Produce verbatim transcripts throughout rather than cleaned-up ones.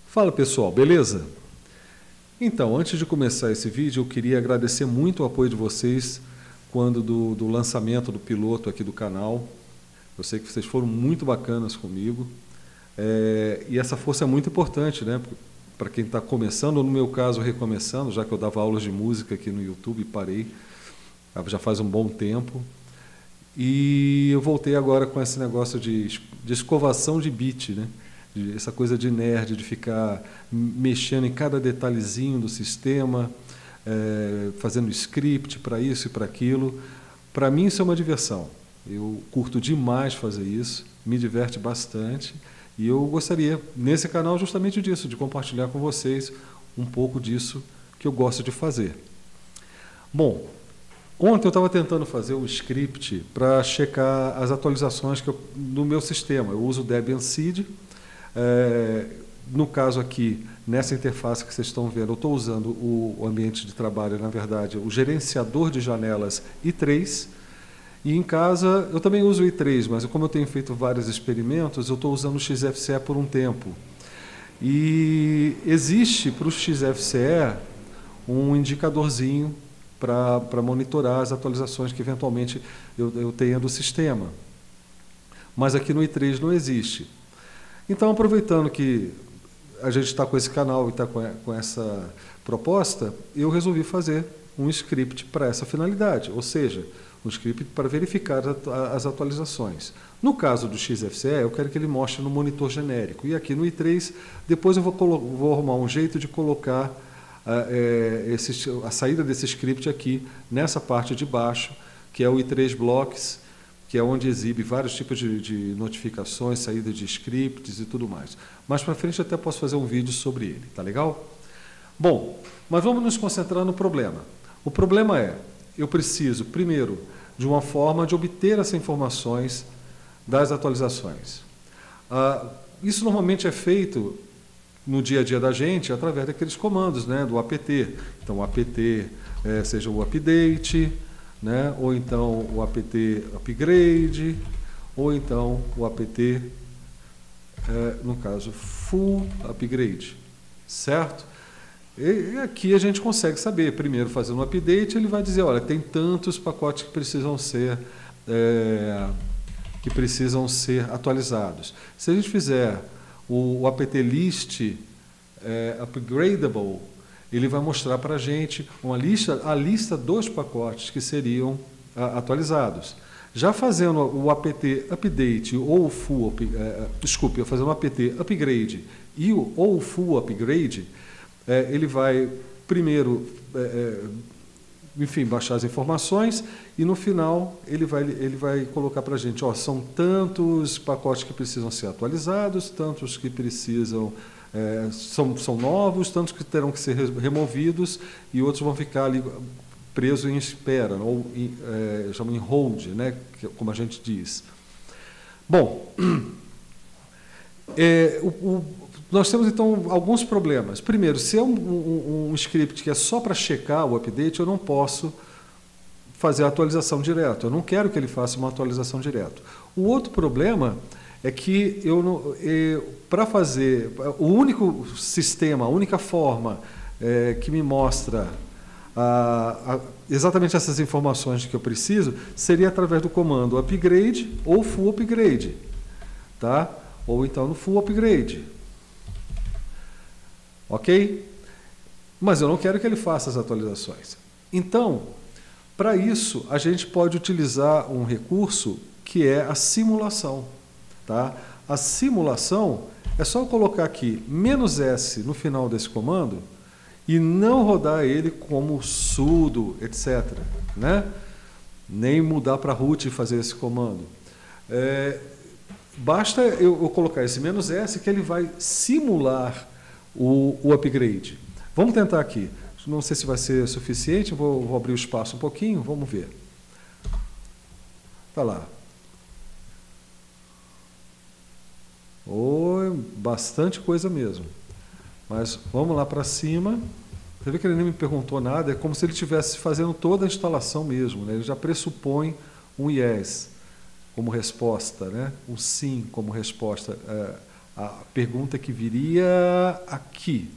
Fala pessoal, beleza? Então, antes de começar esse vídeo, eu queria agradecer muito o apoio de vocês quando do, do lançamento do piloto aqui do canal. Eu sei que vocês foram muito bacanas comigo. É, e essa força é muito importante, né? Para quem está começando, ou no meu caso, recomeçando, já que eu dava aulas de música aqui no YouTube e parei, já faz um bom tempo. E eu voltei agora com esse negócio de, de escovação de beat, né? De, essa coisa de nerd, de ficar mexendo em cada detalhezinho do sistema, é, fazendo script para isso e para aquilo. Para mim isso é uma diversão. Eu curto demais fazer isso, me diverte bastante. E eu gostaria, nesse canal, justamente disso, de compartilhar com vocês um pouco disso que eu gosto de fazer. Bom, ontem eu estava tentando fazer um script para checar as atualizações que eu, no meu sistema. Eu uso o Debian Seed. É, no caso aqui, nessa interface que vocês estão vendo, eu estou usando o, o ambiente de trabalho, na verdade, o gerenciador de janelas i três. E em casa eu também uso o i três, mas como eu tenho feito vários experimentos, eu estou usando o X F C E por um tempo. E existe para o X F C E um indicadorzinho para monitorar as atualizações que eventualmente eu, eu tenha do sistema. Mas aqui no i três não existe. Então, aproveitando que a gente está com esse canal e está com, com essa proposta, eu resolvi fazer um script para essa finalidade, ou seja, um script para verificar as atualizações. No caso do X F C E, eu quero que ele mostre no monitor genérico. E aqui no i três, depois eu vou, vou arrumar um jeito de colocar é, esse, a saída desse script aqui, nessa parte de baixo, que é o i três Blocks, que é onde exibe vários tipos de, de notificações, saída de scripts e tudo mais. Mais para frente eu até posso fazer um vídeo sobre ele, tá legal? Bom, mas vamos nos concentrar no problema. O problema é, eu preciso, primeiro, de uma forma de obter essas informações das atualizações. Ah, isso normalmente é feito no dia a dia da gente através daqueles comandos, né, do apt. Então, o apt, é, seja o update, né? Ou então o apt upgrade, ou então o apt, é, no caso, full upgrade, certo? E aqui a gente consegue saber, primeiro fazendo um update, ele vai dizer, olha, tem tantos pacotes que precisam ser, é, que precisam ser atualizados. Se a gente fizer o, o apt list é, upgradable, ele vai mostrar para a gente uma lista, a lista dos pacotes que seriam a, atualizados. Já fazendo o apt update ou o full, é, desculpe, fazendo o apt upgrade e o, ou o full upgrade, é, ele vai primeiro, é, enfim, baixar as informações e no final ele vai, ele vai colocar para a gente, ó, são tantos pacotes que precisam ser atualizados, tantos que precisam É, são, são novos, tantos que terão que ser removidos e outros vão ficar ali presos em espera, ou em, é, chamam em hold, né, como a gente diz. Bom, é, o, o, nós temos então alguns problemas. Primeiro, se é um, um, um script que é só para checar o update, eu não posso fazer a atualização direto. Eu não quero que ele faça uma atualização direto. O outro problema é que eu, eu para fazer, o único sistema, a única forma é, que me mostra a, a, exatamente essas informações que eu preciso seria através do comando upgrade ou full upgrade, tá? Ou então no full upgrade, ok? Mas eu não quero que ele faça as atualizações. Então, para isso, a gente pode utilizar um recurso que é a simulação. Tá? A simulação é só eu colocar aqui menos S no final desse comando e não rodar ele como sudo, etcétera. Né? Nem mudar para root e fazer esse comando. É, basta eu, eu colocar esse menos S que ele vai simular o, o upgrade. Vamos tentar aqui. Não sei se vai ser suficiente, vou, vou abrir o espaço um pouquinho, vamos ver. Tá lá. Oi, bastante coisa mesmo. Mas vamos lá para cima. Você vê que ele nem me perguntou nada, é como se ele estivesse fazendo toda a instalação mesmo, né? Ele já pressupõe um yes como resposta, né? Um sim como resposta é, a pergunta que viria aqui.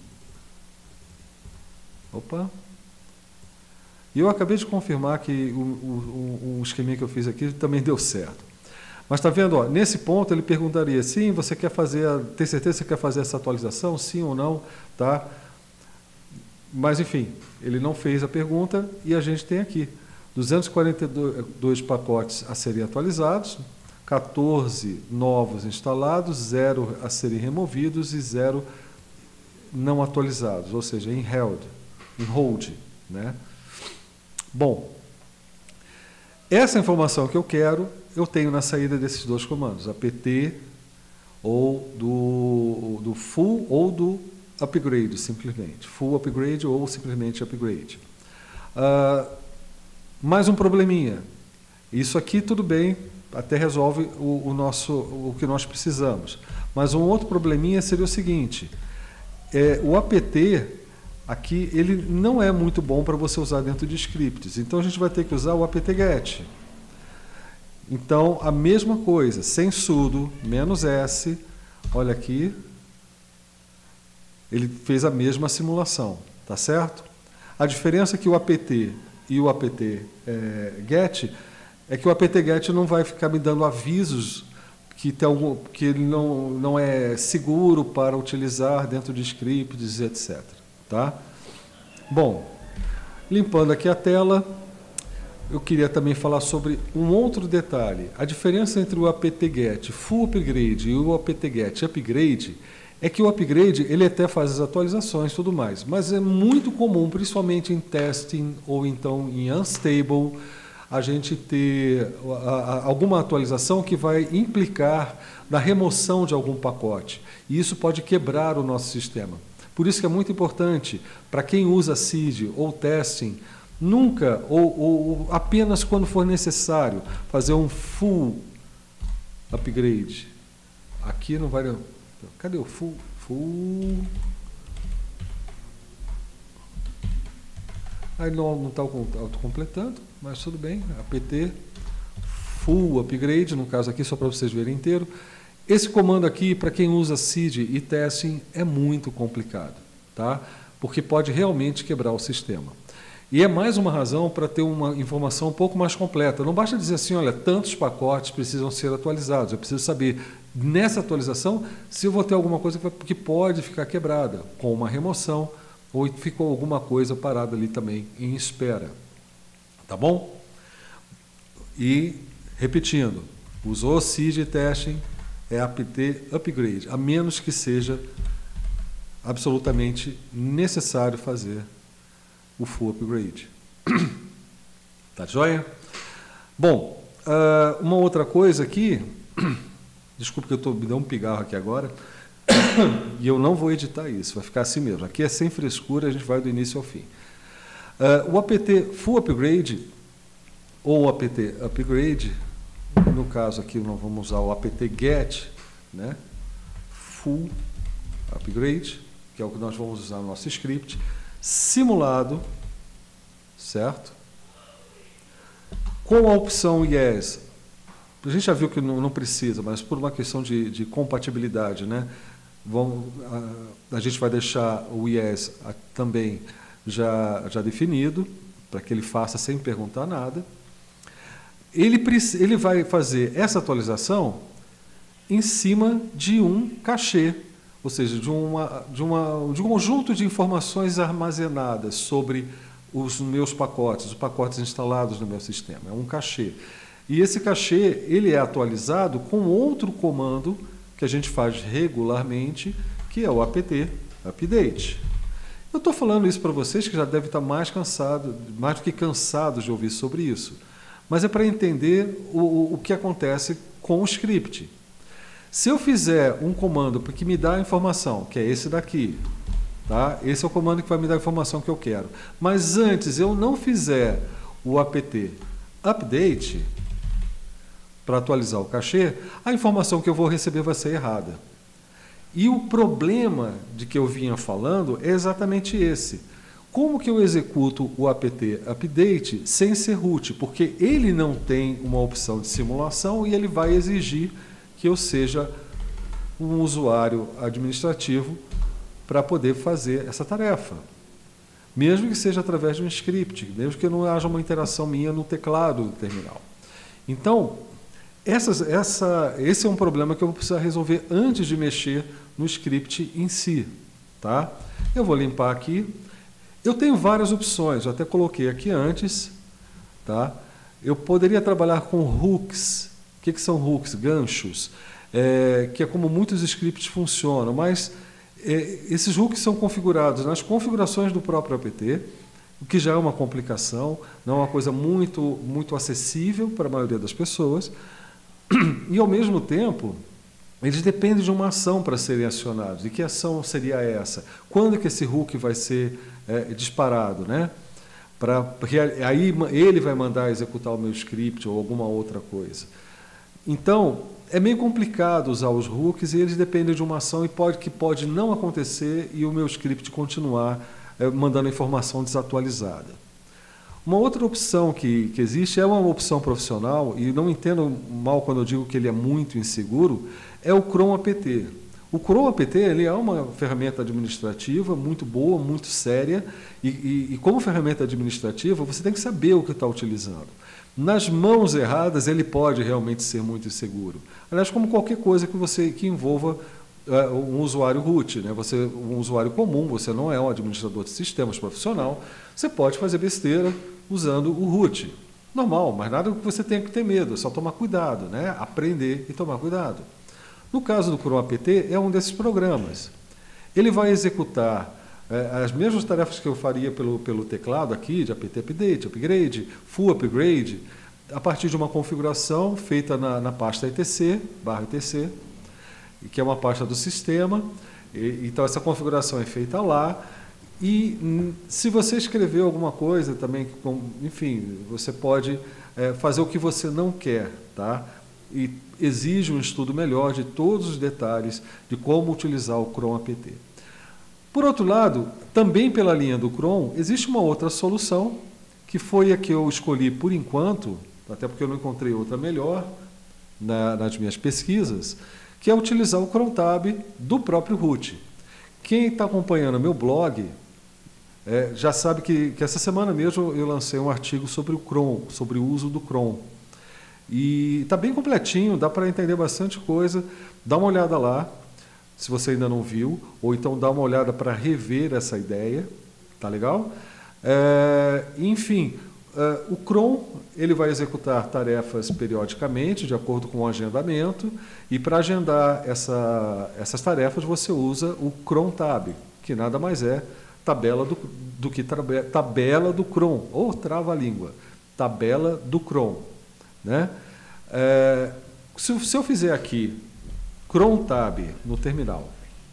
Opa! E eu acabei de confirmar que o, o, o esqueminha que eu fiz aqui também deu certo. Mas está vendo, ó, nesse ponto ele perguntaria, sim, você quer fazer, tem certeza que você quer fazer essa atualização, sim ou não, tá? Mas, enfim, ele não fez a pergunta e a gente tem aqui duzentos e quarenta e dois pacotes a serem atualizados, quatorze novos instalados, zero a serem removidos e zero não atualizados, ou seja, em held, em hold, né? Bom, essa informação que eu quero, eu tenho na saída desses dois comandos, apt ou do, do full ou do upgrade, simplesmente. Full upgrade ou simplesmente upgrade. Uh, mais um probleminha. Isso aqui tudo bem, até resolve o, o, nosso, o que nós precisamos. Mas um outro probleminha seria o seguinte, é, o apt aqui ele não é muito bom para você usar dentro de scripts. Então a gente vai ter que usar o apt-get. Então, a mesma coisa, sem sudo, menos S, olha aqui, ele fez a mesma simulação, tá certo? A diferença é que o apt e o apt-get é que o apt-get não vai ficar me dando avisos que, tem algum, que ele não, não é seguro para utilizar dentro de scripts, etcétera. Tá? Bom, limpando aqui a tela, eu queria também falar sobre um outro detalhe. A diferença entre o apt-get full upgrade e o apt-get upgrade é que o upgrade ele até faz as atualizações e tudo mais, mas é muito comum, principalmente em testing ou então em unstable, a gente ter alguma atualização que vai implicar na remoção de algum pacote. E isso pode quebrar o nosso sistema. Por isso que é muito importante, para quem usa S I D ou testing, nunca ou, ou apenas quando for necessário fazer um full upgrade. Aqui não vai... Cadê o full? Full... Aí não está autocompletando, mas tudo bem. apt full upgrade, no caso aqui, só para vocês verem inteiro. Esse comando aqui, para quem usa S I D e testing, é muito complicado, tá? Porque pode realmente quebrar o sistema. E é mais uma razão para ter uma informação um pouco mais completa. Não basta dizer assim, olha, tantos pacotes precisam ser atualizados. Eu preciso saber, nessa atualização, se eu vou ter alguma coisa que pode ficar quebrada, com uma remoção, ou ficou alguma coisa parada ali também em espera. Tá bom? E, repetindo, usou S I D e testing, é apt upgrade, a menos que seja absolutamente necessário fazer o full upgrade. Tá joia? Bom, uh, uma outra coisa aqui, desculpa que eu estou me dando um pigarro aqui agora, e eu não vou editar isso, vai ficar assim mesmo. Aqui é sem frescura, a gente vai do início ao fim. Uh, o apt full upgrade, ou apt upgrade, no caso aqui nós vamos usar o apt-get, né? Full upgrade, que é o que nós vamos usar no nosso script, simulado, certo? Com a opção Yes, a gente já viu que não, não precisa, mas por uma questão de, de compatibilidade, né? Vamos, a, a gente vai deixar o Yes a, também já, já definido, para que ele faça sem perguntar nada. Ele, ele vai fazer essa atualização em cima de um cachê, ou seja, de, uma, de, uma, de um conjunto de informações armazenadas sobre os meus pacotes, os pacotes instalados no meu sistema. É um cachê. E esse cachê ele é atualizado com outro comando que a gente faz regularmente, que é o apt update. Eu estou falando isso para vocês que já devem estar mais cansados, mais do que cansados de ouvir sobre isso. Mas é para entender o, o que acontece com o script. Se eu fizer um comando que me dá a informação, que é esse daqui, tá? Esse é o comando que vai me dar a informação que eu quero. Mas antes eu não fizer o apt update para atualizar o cachê, a informação que eu vou receber vai ser errada. E o problema de que eu vinha falando é exatamente esse. Como que eu executo o apt update sem ser root? Porque ele não tem uma opção de simulação e ele vai exigir que eu seja um usuário administrativo para poder fazer essa tarefa. Mesmo que seja através de um script, mesmo que não haja uma interação minha no teclado do terminal. Então, essas, essa, esse é um problema que eu vou precisar resolver antes de mexer no script em si. Tá? Eu vou limpar aqui. Eu tenho várias opções, eu até coloquei aqui antes. Tá? Eu poderia trabalhar com hooks. O que, que são hooks? Ganchos. É, que é como muitos scripts funcionam, mas é, esses hooks são configurados nas configurações do próprio apt, o que já é uma complicação, não é uma coisa muito, muito acessível para a maioria das pessoas, e ao mesmo tempo, eles dependem de uma ação para serem acionados. E que ação seria essa? Quando que esse hook vai ser é, disparado, né? Pra, porque aí ele vai mandar executar o meu script ou alguma outra coisa. Então, é meio complicado usar os hooks e eles dependem de uma ação e pode, que pode não acontecer e o meu script continuar é, mandando informação desatualizada. Uma outra opção que, que existe é uma opção profissional, e não entendo mal quando eu digo que ele é muito inseguro, é o Chrome apt. O Chrome apt ele é uma ferramenta administrativa muito boa, muito séria, e, e, e como ferramenta administrativa você tem que saber o que está utilizando. Nas mãos erradas ele pode realmente ser muito inseguro. Aliás, como qualquer coisa que, você, que envolva uh, um usuário root, né? Você, um usuário comum, você não é um administrador de sistemas profissional, você pode fazer besteira usando o root. Normal, mas nada que você tenha que ter medo, é só tomar cuidado, né? Aprender e tomar cuidado. No caso do Chrome apt, é um desses programas. Ele vai executar é, as mesmas tarefas que eu faria pelo, pelo teclado aqui, de apt update, upgrade, full upgrade, a partir de uma configuração feita na, na pasta etc, barra etc, que é uma pasta do sistema. E, então, essa configuração é feita lá. E se você escrever alguma coisa também, enfim, você pode é, fazer o que você não quer, tá? E exige um estudo melhor de todos os detalhes de como utilizar o Chrome apt. Por outro lado, também pela linha do Chrome, existe uma outra solução, que foi a que eu escolhi por enquanto, até porque eu não encontrei outra melhor na, nas minhas pesquisas, que é utilizar o Chrome Tab do próprio root. Quem está acompanhando meu blog é, já sabe que, que essa semana mesmo eu lancei um artigo sobre o Chrome, sobre o uso do Chrome. E está bem completinho, dá para entender bastante coisa. Dá uma olhada lá, se você ainda não viu, ou então dá uma olhada para rever essa ideia, tá legal? É, enfim, é, o Chrome ele vai executar tarefas periodicamente, de acordo com o agendamento, e para agendar essa, essas tarefas você usa o Chrome Tab, que nada mais é tabela do, do que tabela do Chrome, ou trava-língua, tabela do Chrome. Né? É, se, se eu fizer aqui Chrome Tab no terminal,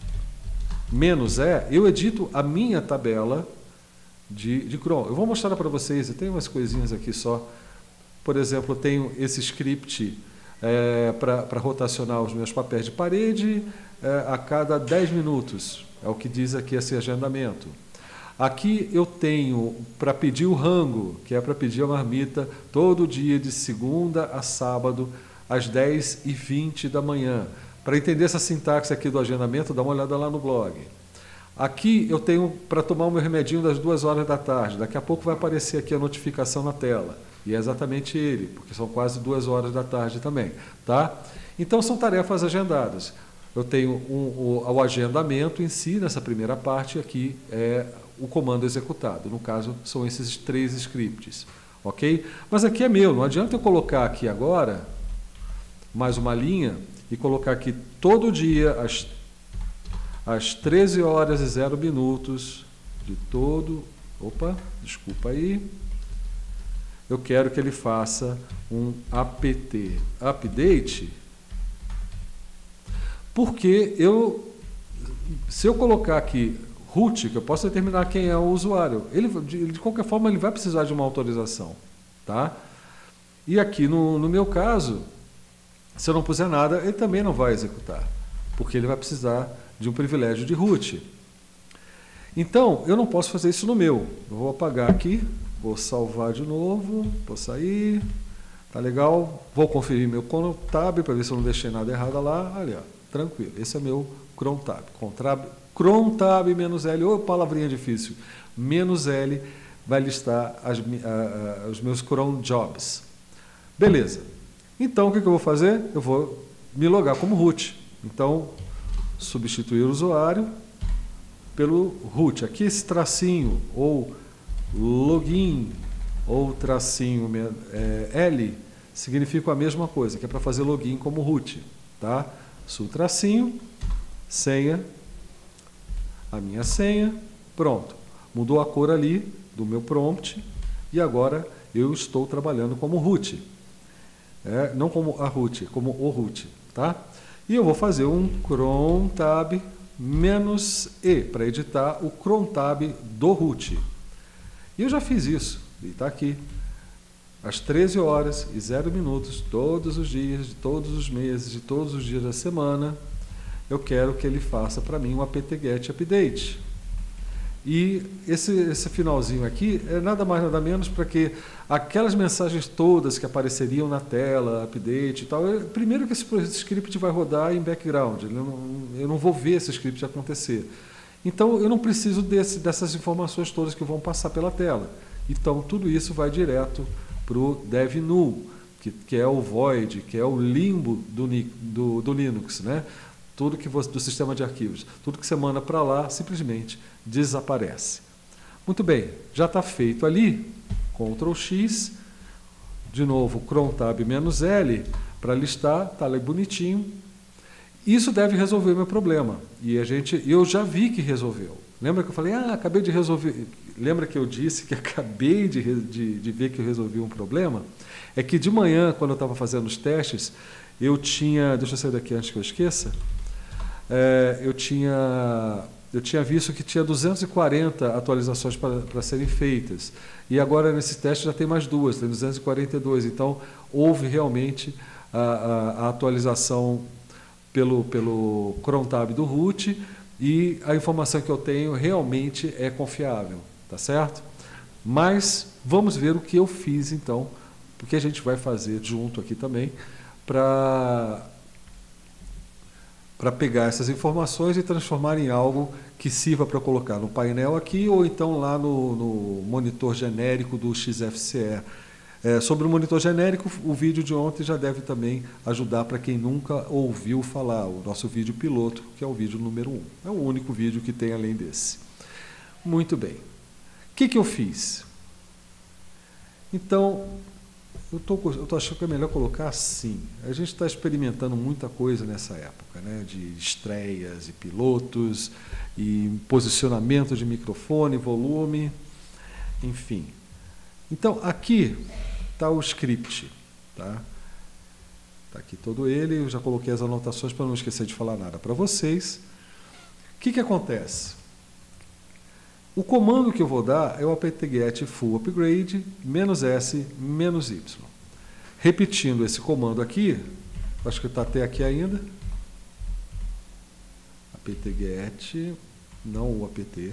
menos E, eu edito a minha tabela de, de Chrome. Eu vou mostrar para vocês, eu tenho umas coisinhas aqui só. Por exemplo, eu tenho esse script é, para rotacionar os meus papéis de parede é, a cada dez minutos. É o que diz aqui esse agendamento. Aqui eu tenho para pedir o rango, que é para pedir a marmita todo dia de segunda a sábado, às dez e vinte da manhã. Para entender essa sintaxe aqui do agendamento, dá uma olhada lá no blog. Aqui eu tenho para tomar o meu remedinho das duas horas da tarde. Daqui a pouco vai aparecer aqui a notificação na tela. E é exatamente ele, porque são quase duas horas da tarde também. Tá? Então são tarefas agendadas. Eu tenho um, o, o agendamento em si, nessa primeira parte, aqui é o comando executado. No caso, são esses três scripts. Ok? Mas aqui é meu, não adianta eu colocar aqui agora mais uma linha e colocar aqui todo dia às, às treze horas e zero minutos de todo... Opa, desculpa aí. Eu quero que ele faça um apt update, porque eu, se eu colocar aqui root, que eu posso determinar quem é o usuário, ele, de, de qualquer forma ele vai precisar de uma autorização. Tá? E aqui no, no meu caso, se eu não puser nada, ele também não vai executar, porque ele vai precisar de um privilégio de root. Então, eu não posso fazer isso no meu. Eu vou apagar aqui, vou salvar de novo, vou sair, tá legal? Vou conferir meu Chrome Tab para ver se eu não deixei nada errado lá. Ali, ó. tranquilo. Esse é meu cron tab. Cron tab menos L, ou palavrinha difícil, menos L, vai listar as, a, a, os meus cron jobs. Beleza. Então, o que, que eu vou fazer? Eu vou me logar como root. Então, substituir o usuário pelo root. Aqui esse tracinho, ou login, ou tracinho é, L, significa a mesma coisa, que é para fazer login como root. Tá? Sul tracinho, senha, a minha senha, pronto. Mudou a cor ali do meu prompt e agora eu estou trabalhando como root. É, não como a root, como o root. Tá? E eu vou fazer um cron tab menos E para editar o cron tab do root. E eu já fiz isso, e está aqui. Às treze horas e zero minutos, todos os dias, de todos os meses, de todos os dias da semana, eu quero que ele faça para mim um apt-get update. E esse, esse finalzinho aqui é nada mais nada menos para que aquelas mensagens todas que apareceriam na tela, update e tal, eu, primeiro que esse script vai rodar em background, eu não, eu não vou ver esse script acontecer. Então eu não preciso desse, dessas informações todas que vão passar pela tela. Então tudo isso vai direto para o dev null, que, que é o void, que é o limbo do, do, do Linux, né? Tudo que você, do sistema de arquivos, tudo que você manda para lá simplesmente desaparece. Muito bem, já está feito ali, control X, de novo cron tab menos L para listar, está ali bonitinho. Isso deve resolver o meu problema. E a gente, eu já vi que resolveu. Lembra que eu falei, ah, acabei de resolver. Lembra que eu disse que acabei de, de, de ver que eu resolvi um problema? É que de manhã, quando eu estava fazendo os testes, eu tinha, deixa eu sair daqui antes que eu esqueça, é, eu, tinha, eu tinha visto que tinha duzentas e quarenta atualizações para serem feitas. E agora, nesse teste, já tem mais duas, tem duzentas e quarenta e dois. Então, houve realmente a, a, a atualização pelo, pelo cron tab do root, e a informação que eu tenho realmente é confiável, tá certo? Mas vamos ver o que eu fiz então, porque a gente vai fazer junto aqui também, para para pegar essas informações e transformar em algo que sirva para colocar no painel aqui, ou então lá no, no monitor genérico do X F C E. É, sobre o monitor genérico, o vídeo de ontem já deve também ajudar para quem nunca ouviu falar, o nosso vídeo piloto, que é o vídeo número um. É o único vídeo que tem além desse. Muito bem. O que, que eu fiz? Então, eu tô, eu tô achando que é melhor colocar assim. A gente está experimentando muita coisa nessa época, né? De estreias e pilotos, e posicionamento de microfone, volume, enfim. Então, aqui está o script, tá? Está aqui todo ele, eu já coloquei as anotações para não esquecer de falar nada para vocês. O que, que acontece? O comando que eu vou dar é o apt-get full upgrade menos S menos Y. Repetindo esse comando aqui, acho que está até aqui ainda. apt-get, não o apt.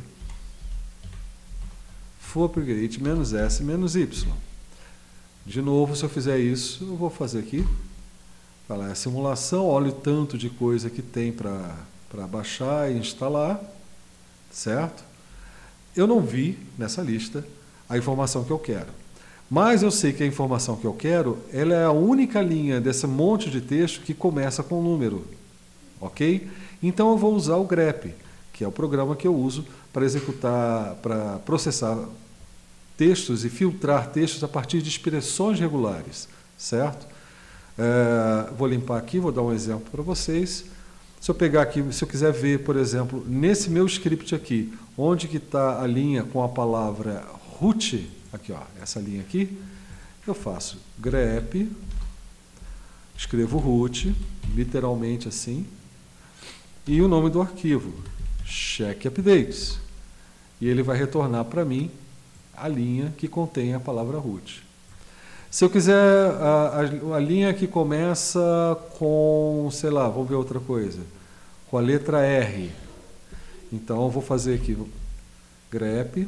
Full upgrade menos S menos Y. De novo, se eu fizer isso, eu vou fazer aqui. Vai lá, a simulação, olha o tanto de coisa que tem para para baixar e instalar, certo? Eu não vi nessa lista a informação que eu quero. Mas eu sei que a informação que eu quero, ela é a única linha desse monte de texto que começa com número, ok? Então eu vou usar o grep, que é o programa que eu uso para executar, para processar textos e filtrar textos a partir de expressões regulares, certo? É, vou limpar aqui, vou dar um exemplo para vocês. Se eu pegar aqui, se eu quiser ver, por exemplo, nesse meu script aqui, onde que está a linha com a palavra root, aqui, ó, essa linha aqui, eu faço grep, escrevo root, literalmente assim, e o nome do arquivo, check updates. E ele vai retornar para mim a linha que contém a palavra root. Se eu quiser a, a, a linha que começa com, sei lá, vamos ver outra coisa, com a letra R. Então eu vou fazer aqui grep,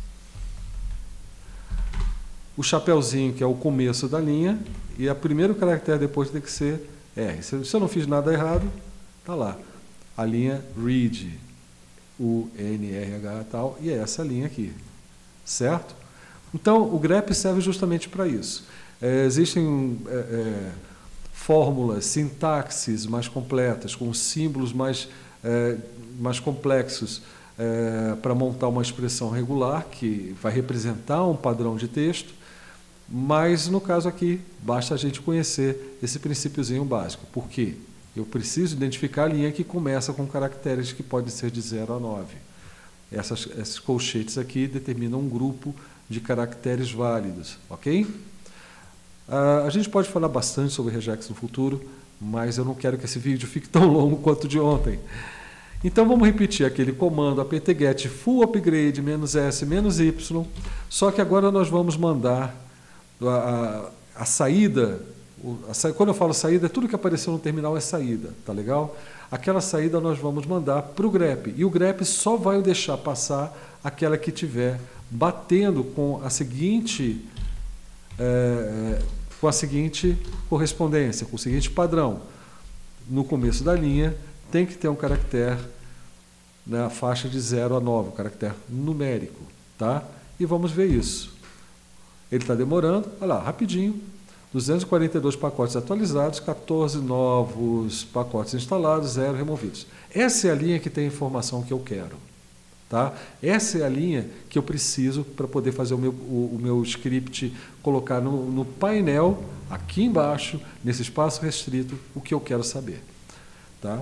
o chapeuzinho que é o começo da linha, e o primeiro caractere depois tem que ser R. Se eu não fiz nada errado, Está lá, a linha read, U N R H e tal, e é essa linha aqui, certo? Então, o grep serve justamente para isso. É, existem é, é, fórmulas, sintaxes mais completas, com símbolos mais, é, mais complexos, é, para montar uma expressão regular, que vai representar um padrão de texto, mas, no caso aqui, basta a gente conhecer esse princípiozinho básico. Por quê? Eu preciso identificar a linha que começa com caracteres que podem ser de zero a nove. Essas, esses colchetes aqui determinam um grupo de caracteres válidos, ok? Ah, a gente pode falar bastante sobre regex no futuro, mas eu não quero que esse vídeo fique tão longo quanto o de ontem. Então, vamos repetir aquele comando apt-get full upgrade menos s menos y, só que agora nós vamos mandar a, a, a saída. Quando eu falo saída, tudo que apareceu no terminal é saída, tá legal? Aquela saída nós vamos mandar para o grep, e o grep só vai deixar passar aquela que tiver batendo com a seguinte, é, com a seguinte correspondência, com o seguinte padrão. No começo da linha tem que ter um caractere na faixa de zero a nove, um caractere numérico, tá? E vamos ver isso. Ele está demorando, olha lá, rapidinho. duzentos e quarenta e dois pacotes atualizados, quatorze novos pacotes instalados, zero removidos. Essa é a linha que tem a informação que eu quero. Tá? Essa é a linha que eu preciso para poder fazer o meu, o, o meu script, colocar no, no painel, aqui embaixo, nesse espaço restrito, o que eu quero saber. Tá?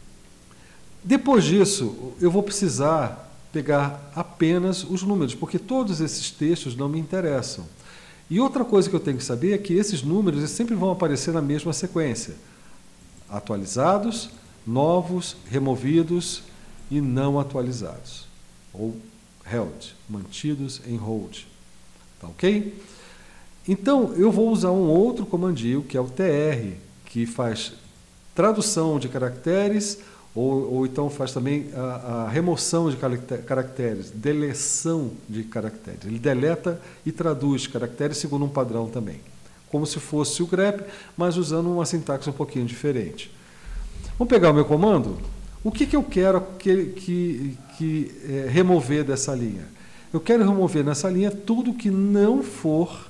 Depois disso, eu vou precisar pegar apenas os números, porque todos esses textos não me interessam. E outra coisa que eu tenho que saber é que esses números eles sempre vão aparecer na mesma sequência. Atualizados, novos, removidos e não atualizados. Ou held, mantidos em hold. Tá ok? Então, eu vou usar um outro comandinho, que é o tr, que faz tradução de caracteres, ou, ou então faz também a, a remoção de caracteres, deleção de caracteres. Ele deleta e traduz caracteres segundo um padrão também. Como se fosse o grep, mas usando uma sintaxe um pouquinho diferente. Vamos pegar o meu comando? O que, que eu quero que, que, que é, remover dessa linha? Eu quero remover nessa linha tudo que não for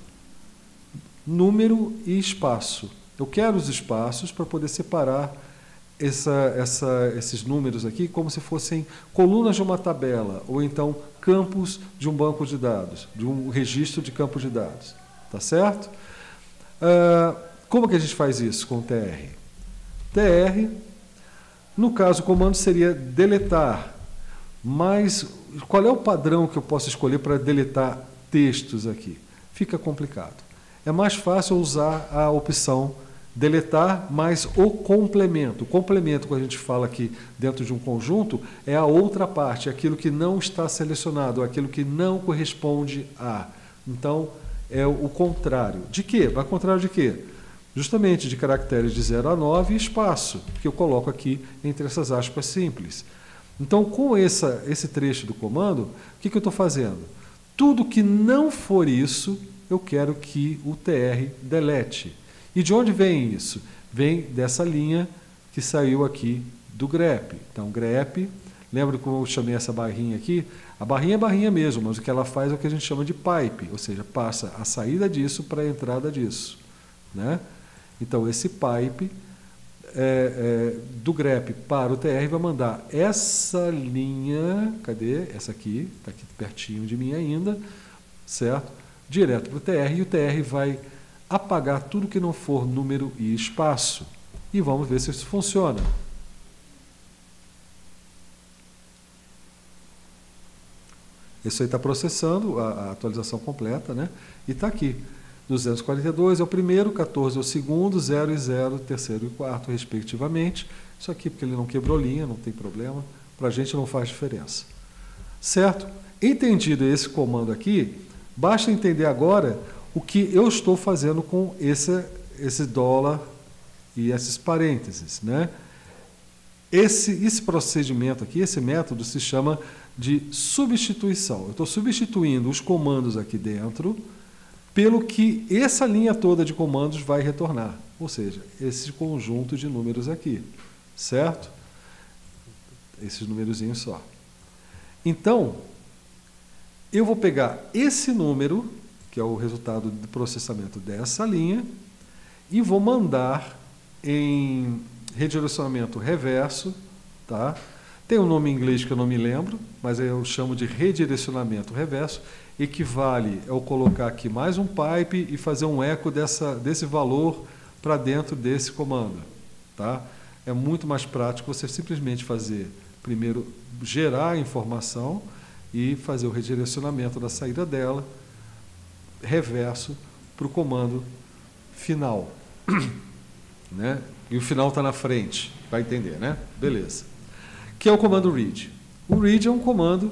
número e espaço. Eu quero os espaços para poder separar Essa, essa, esses números aqui como se fossem colunas de uma tabela, ou então campos de um banco de dados, de um registro de campo de dados. Tá certo? Ah, como que a gente faz isso com o tr? Tr, no caso, o comando seria deletar, mas qual é o padrão que eu posso escolher para deletar textos aqui? Fica complicado. É mais fácil usar a opção deletar mais o complemento. O complemento, quando a gente fala aqui dentro de um conjunto, é a outra parte, aquilo que não está selecionado, aquilo que não corresponde a. Então, é o contrário. De quê? Vai ao contrário de quê? Justamente de caracteres de zero a nove e espaço, que eu coloco aqui entre essas aspas simples. Então, com essa, esse trecho do comando, o que, que eu estou fazendo? Tudo que não for isso, eu quero que o tr delete. E de onde vem isso? Vem dessa linha que saiu aqui do grep. Então, grep, lembra como eu chamei essa barrinha aqui? A barrinha é barrinha mesmo, mas o que ela faz é o que a gente chama de pipe, ou seja, passa a saída disso para a entrada disso. Né? Então, esse pipe é, é, do grep para o tr vai mandar essa linha, cadê? Essa aqui, está aqui pertinho de mim ainda, certo? Direto para o tr, e o tr vai apagar tudo que não for número e espaço. E vamos ver se isso funciona. Isso aí está processando a, a atualização completa, né? E está aqui. duzentos e quarenta e dois é o primeiro, quatorze é o segundo, zero e zero, terceiro e quarto, respectivamente. Isso aqui porque ele não quebrou linha, não tem problema. Para a gente não faz diferença. Certo? Entendido esse comando aqui, basta entender agora o que eu estou fazendo com esse, esse dólar e esses parênteses, né? Esse, esse procedimento aqui, esse método se chama de substituição. Eu estou substituindo os comandos aqui dentro pelo que essa linha toda de comandos vai retornar, ou seja, esse conjunto de números aqui, certo? esses numerozinhos só. Então, eu vou pegar esse número, que é o resultado do processamento dessa linha, e vou mandar em redirecionamento reverso, tá? Tem um nome em inglês que eu não me lembro, mas eu chamo de redirecionamento reverso, equivale eu colocar aqui mais um pipe e fazer um eco dessa, desse valor para dentro desse comando, tá? É muito mais prático você simplesmente fazer, primeiro, gerar a informação e fazer o redirecionamento da saída dela, reverso, para o comando final. Né? E o final está na frente, vai entender, né? Beleza. Que é o comando read. O read é um comando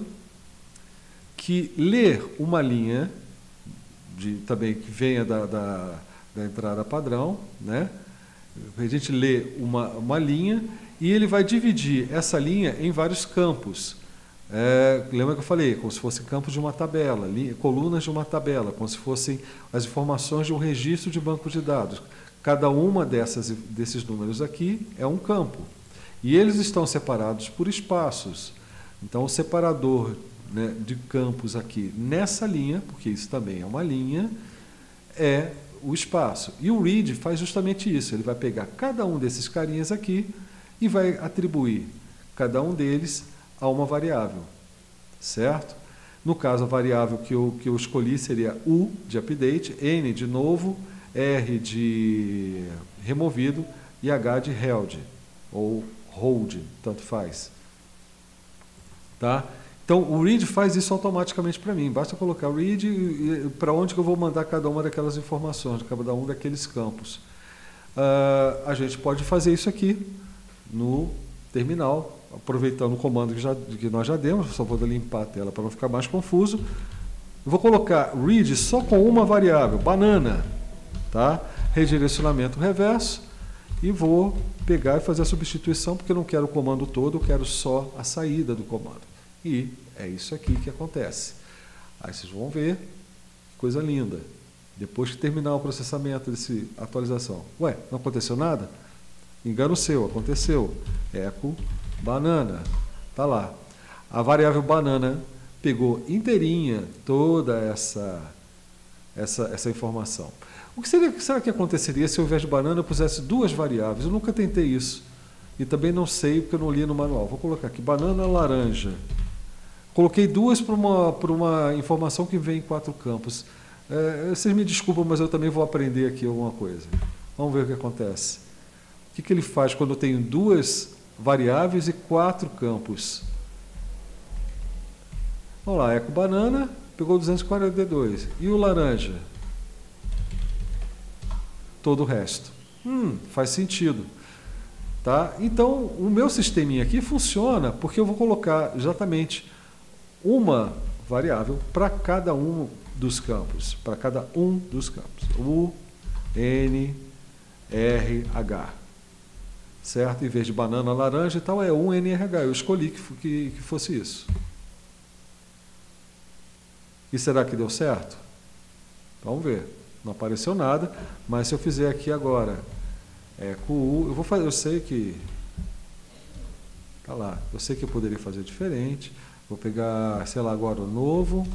que lê uma linha, de, também que venha da, da, da entrada padrão, né? A gente lê uma, uma linha e ele vai dividir essa linha em vários campos. É, lembra que eu falei? Como se fossem campos de uma tabela, linha, colunas de uma tabela, como se fossem as informações de um registro de banco de dados. Cada uma dessas, desses números aqui é um campo. E eles estão separados por espaços. Então, o separador, né, de campos aqui nessa linha, porque isso também é uma linha, é o espaço. E o read faz justamente isso. Ele vai pegar cada um desses carinhas aqui e vai atribuir cada um deles a uma variável. Certo? No caso, a variável que eu, que eu escolhi seria U de update, N de novo, R de removido e H de held, ou hold, tanto faz. Tá? Então, o read faz isso automaticamente para mim. Basta colocar o read e, e para onde que eu vou mandar cada uma daquelas informações, cada um daqueles campos. Uh, a gente pode fazer isso aqui no terminal, aproveitando o comando que, já, que nós já demos. Só vou limpar a tela para não ficar mais confuso. Eu vou colocar read só com uma variável, banana. Tá? Redirecionamento reverso. E vou pegar e fazer a substituição, porque eu não quero o comando todo, eu quero só a saída do comando. E é isso aqui que acontece. Aí vocês vão ver, coisa linda. Depois que terminar o processamento dessa atualização. Ué, não aconteceu nada? Engano seu, aconteceu. Eco banana. Está lá. A variável banana pegou inteirinha toda essa, essa, essa informação. O que seria, será que aconteceria se ao invés de banana eu pusesse duas variáveis? Eu nunca tentei isso. E também não sei porque eu não li no manual. Vou colocar aqui, banana laranja. Coloquei duas para uma, para uma informação que vem em quatro campos. É, vocês me desculpam, mas eu também vou aprender aqui alguma coisa. Vamos ver o que acontece. O que, que ele faz quando eu tenho duas variáveis e quatro campos? Vamos lá, eco banana, pegou duzentos e quarenta e dois. E o laranja? Todo o resto. Hum, faz sentido. Tá? Então, o meu sisteminha aqui funciona porque eu vou colocar exatamente uma variável para cada um dos campos, para cada um dos campos. U, N, R, H. Certo? Em vez de banana, laranja e tal, é um N R H. Eu escolhi que, que, que fosse isso. E será que deu certo? Vamos ver. Não apareceu nada, mas se eu fizer aqui agora, é, com U, eu vou fazer, eu sei que, tá lá, eu sei que eu poderia fazer diferente. Vou pegar, sei lá, agora o novo,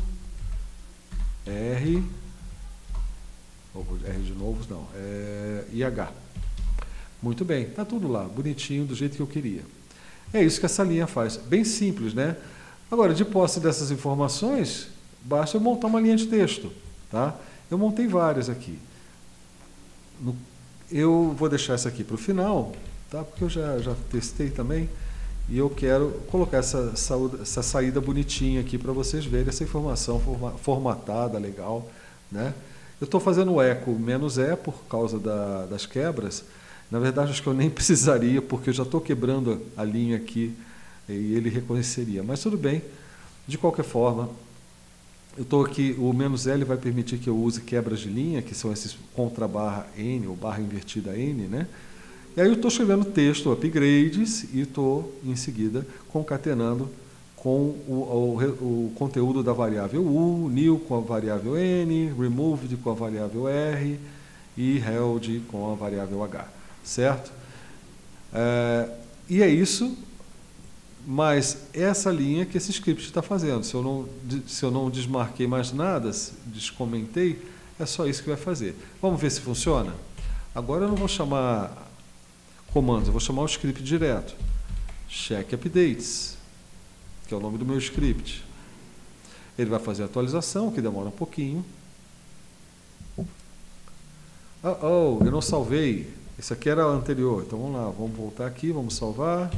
R, ou R de novo, não, é, I H. Muito bem, tá tudo lá, bonitinho, do jeito que eu queria. É isso que essa linha faz, bem simples, né? Agora, de posse dessas informações, basta eu montar uma linha de texto, tá? Eu montei várias aqui. No, eu vou deixar essa aqui para o final, tá? Porque eu já, já testei também. E eu quero colocar essa, essa saída bonitinha aqui para vocês verem essa informação forma, formatada, legal. Né? Eu estou fazendo o eco menos E por causa da, das quebras. Na verdade, acho que eu nem precisaria, porque eu já estou quebrando a linha aqui e ele reconheceria. Mas tudo bem, de qualquer forma. Eu estou aqui, o menos L vai permitir que eu use quebras de linha, que são esses contra barra N, ou barra invertida N, né? E aí eu estou escrevendo texto, upgrades, e estou, em seguida, concatenando com o, o, o conteúdo da variável U, new com a variável N, removed com a variável R, e held com a variável H, certo? É, e é isso. mas essa linha que esse script está fazendo. Se eu, não, se eu não desmarquei mais nada, descomentei, é só isso que vai fazer. Vamos ver se funciona? Agora eu não vou chamar comandos, eu vou chamar o script direto. Check updates, que é o nome do meu script. Ele vai fazer a atualização, que demora um pouquinho. Oh, oh, eu não salvei. Esse aqui era o anterior. Então vamos lá, vamos voltar aqui, vamos salvar.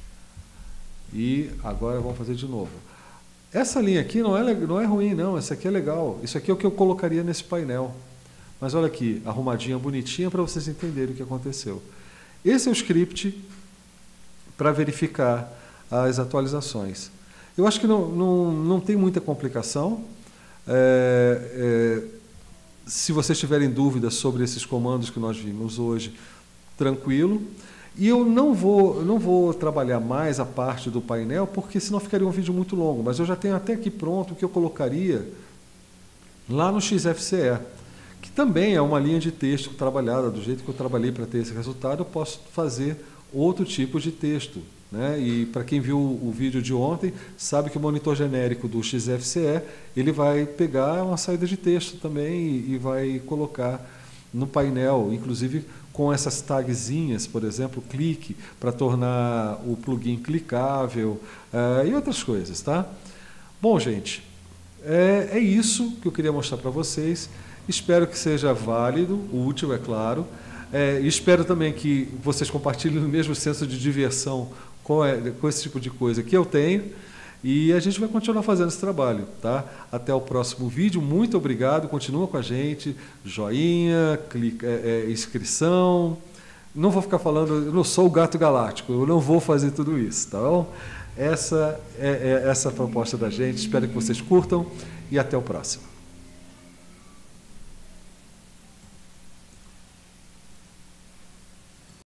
E agora vamos fazer de novo. Essa linha aqui não é, não é ruim, não. Essa aqui é legal. Isso aqui é o que eu colocaria nesse painel. Mas olha aqui, arrumadinha, bonitinha, para vocês entenderem o que aconteceu. Esse é o script para verificar as atualizações. Eu acho que não, não, não tem muita complicação. É, é, se vocês tiverem dúvidas sobre esses comandos que nós vimos hoje, tranquilo. E eu não vou, não vou trabalhar mais a parte do painel, porque senão ficaria um vídeo muito longo. Mas eu já tenho até aqui pronto o que eu colocaria lá no X F C E, que também é uma linha de texto trabalhada do jeito que eu trabalhei para ter esse resultado. Eu posso fazer outro tipo de texto, né? E para quem viu o, o vídeo de ontem, sabe que o monitor genérico do X F C E, ele vai pegar uma saída de texto também e, e vai colocar no painel, inclusive com essas tagzinhas, por exemplo, clique, para tornar o plugin clicável, uh, e outras coisas, tá? Bom, gente, é, é isso que eu queria mostrar para vocês. Espero que seja válido, útil, é claro. É, espero também que vocês compartilhem o mesmo senso de diversão com, com esse tipo de coisa que eu tenho. E a gente vai continuar fazendo esse trabalho, tá? Até o próximo vídeo. Muito obrigado. Continua com a gente. Joinha, clica, é, é, inscrição. Não vou ficar falando, eu não sou o gato galáctico, eu não vou fazer tudo isso, tá bom? Essa é, é essa a proposta da gente. Espero que vocês curtam e até o próximo.